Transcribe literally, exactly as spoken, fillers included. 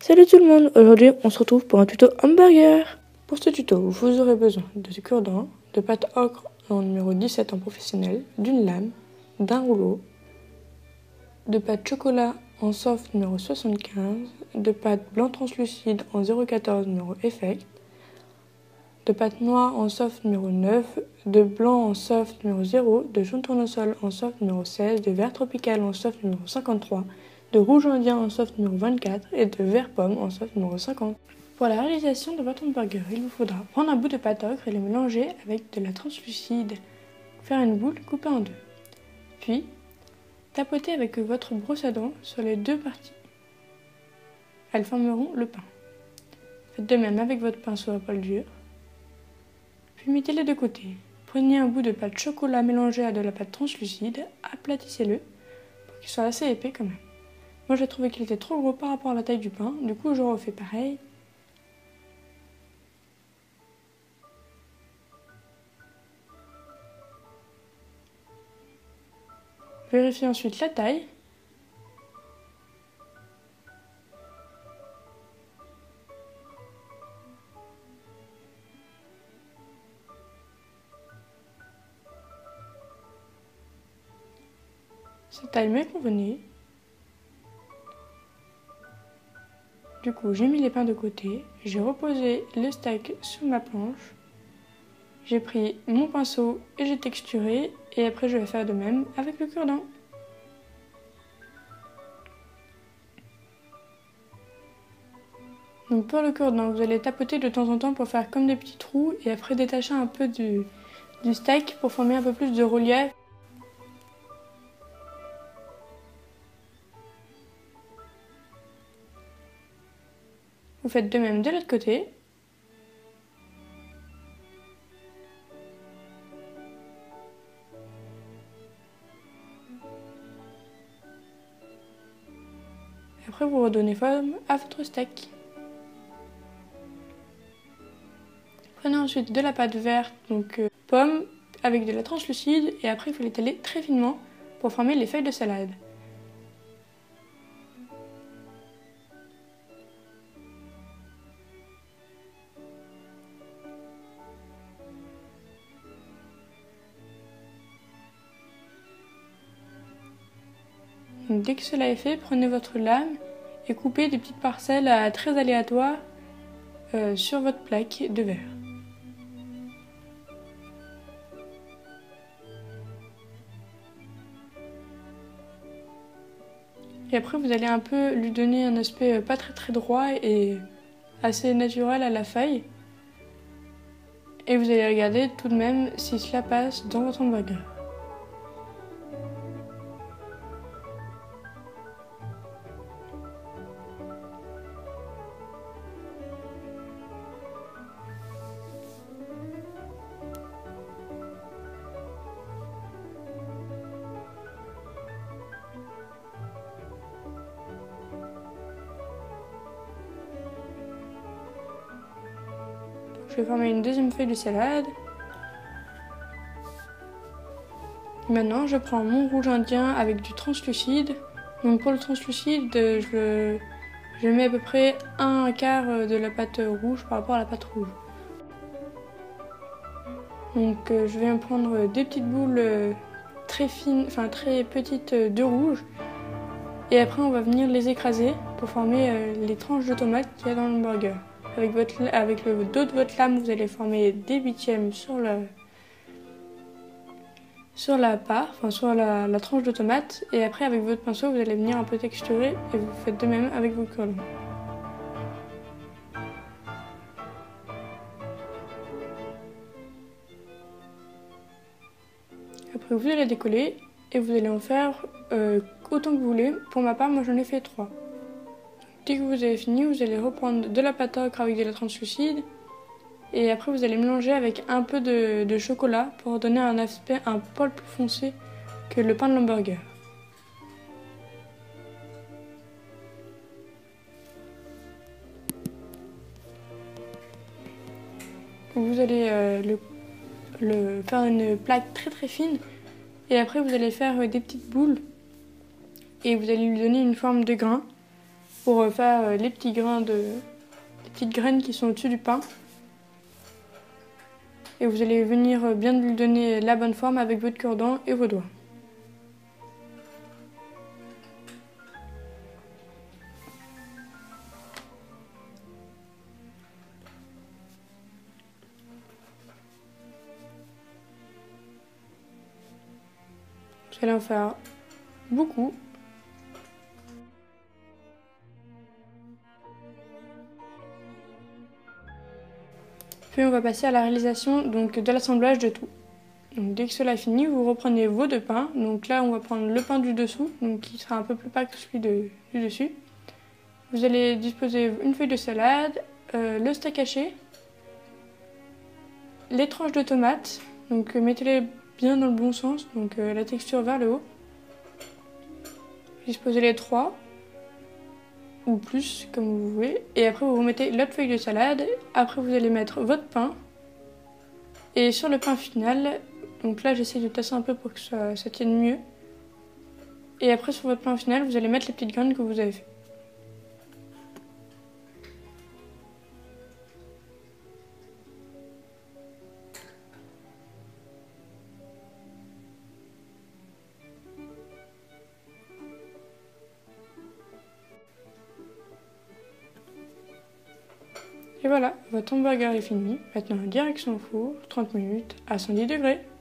Salut tout le monde, aujourd'hui on se retrouve pour un tuto hamburger. Pour ce tuto, vous aurez besoin de cure-dents, de pâte ocre en numéro dix-sept en professionnel, d'une lame, d'un rouleau, de pâte chocolat en soft numéro soixante-quinze, de pâte blanc translucide en zéro quatorze numéro effect, de pâte noire en soft numéro neuf, de blanc en soft numéro zéro, de jaune tournesol en soft numéro seize, de vert tropical en soft numéro cinquante-trois, de rouge indien en soft numéro vingt-quatre et de vert pomme en soft numéro cinquante. Pour la réalisation de votre hamburger, il vous faudra prendre un bout de pâte ocre et le mélanger avec de la translucide. Faire une boule coupée en deux. Puis, tapoter avec votre brosse à dents sur les deux parties. Elles formeront le pain. Faites de même avec votre pinceau à poil dur. Puis mettez-les de côté. Prenez un bout de pâte chocolat mélangé à de la pâte translucide, aplatissez-le pour qu'il soit assez épais quand même. Moi j'ai trouvé qu'il était trop gros par rapport à la taille du pain, du coup je refais pareil. Vérifiez ensuite la taille. Cette taille m'est convenue. Du coup, j'ai mis les pains de côté, j'ai reposé le steak sur ma planche, j'ai pris mon pinceau et j'ai texturé, et après je vais faire de même avec le cure-dent. Donc pour le cure-dent, vous allez tapoter de temps en temps pour faire comme des petits trous et après détacher un peu du, du steak pour former un peu plus de relief. Vous faites de même de l'autre côté. Et après, vous redonnez forme à votre steak. Prenez ensuite de la pâte verte, donc euh, pomme, avec de la translucide, et après il faut l'étaler très finement pour former les feuilles de salade. Donc, dès que cela est fait, prenez votre lame et coupez des petites parcelles à très aléatoires euh, sur votre plaque de verre. Et après, vous allez un peu lui donner un aspect pas très très droit et assez naturel à la feuille. Et vous allez regarder tout de même si cela passe dans votre hamburger. Je vais former une deuxième feuille de salade. Maintenant, je prends mon rouge indien avec du translucide. Donc pour le translucide, je, je mets à peu près un quart de la pâte rouge par rapport à la pâte rouge. Donc je vais en prendre des petites boules très fines, enfin très petites de rouge. Et après, on va venir les écraser pour former les tranches de tomates qu'il y a dans le burger. Avec, votre, avec le dos de votre lame, vous allez former des huitièmes sur, le, sur la part, enfin sur la, la tranche de tomate. Et après, avec votre pinceau, vous allez venir un peu texturer et vous faites de même avec vos cure-dents. Après, vous allez décoller et vous allez en faire euh, autant que vous voulez. Pour ma part, moi j'en ai fait trois. Dès que vous avez fini, vous allez reprendre de la pâte ocre avec de la translucide et après vous allez mélanger avec un peu de, de chocolat pour donner un aspect un poil plus foncé que le pain de l'hamburger. Vous allez euh, le, le, faire une plaque très très fine et après vous allez faire des petites boules et vous allez lui donner une forme de grain. pour faire les petits grains de, les petites graines qui sont au-dessus du pain. Et vous allez venir bien lui donner la bonne forme avec votre cure-dent et vos doigts. Vous allez en faire beaucoup. Puis on va passer à la réalisation donc, de l'assemblage de tout. Donc, dès que cela est fini, vous reprenez vos deux pains. Donc là, on va prendre le pain du dessous, donc qui sera un peu plus pâle que celui de, du dessus. Vous allez disposer une feuille de salade, euh, le steak haché, les tranches de tomates. Donc euh, mettez-les bien dans le bon sens, donc euh, la texture vers le haut. Disposez les trois ou plus comme vous voulez. Et après vous mettez l'autre feuille de salade. Après vous allez mettre votre pain. Et sur le pain final, donc là j'essaie de tasser un peu pour que ça, ça tienne mieux. Et après sur votre pain final, vous allez mettre les petites graines que vous avez fait. Et voilà, votre hamburger est fini. Maintenant, direction au four, trente minutes à cent dix degrés.